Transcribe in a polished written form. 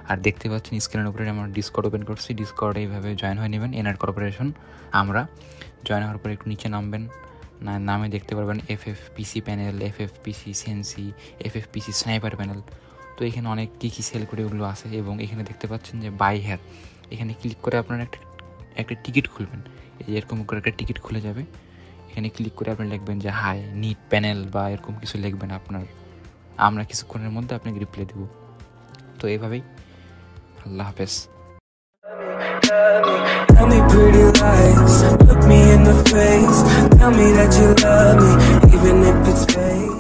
আর দেখতে পাচ্ছেন স্ক্রিনের উপরে আমরা ডিসকর্ড ওপেন করছি। ডিসকর্ডে এইভাবে জয়েন হয়ে নেবেন এনআর কর্পোরেশন। আমরা জয়েন হওয়ার পরে একটু নিচে নামবেন, নামে দেখতে পারবেন FFPC প্যানেল, FFPC সেন্সি, FFPC স্নাইপার প্যানেল। তো এখানে অনেক কী সেল করে ওগুলো আছে। এবং এখানে দেখতে পাচ্ছেন যে বাই হেয়ার, এখানে ক্লিক করে আপনারা একটা টিকিট খুলবেন। এই এরকম করে একটা টিকিট খুলে যাবে। এখানে ক্লিক করে আপনি লিখবেন যে হাই নিট প্যানেল বা এরকম কিছু লিখবেন আমরা কিছুক্ষণের মধ্যে আপনাকে রিপ্লাই দেবো। তো এইভাবেই। আল্লাহ হাফেজ। Tell me pretty lies, look me in the face, tell me that you love me, even if it's fake.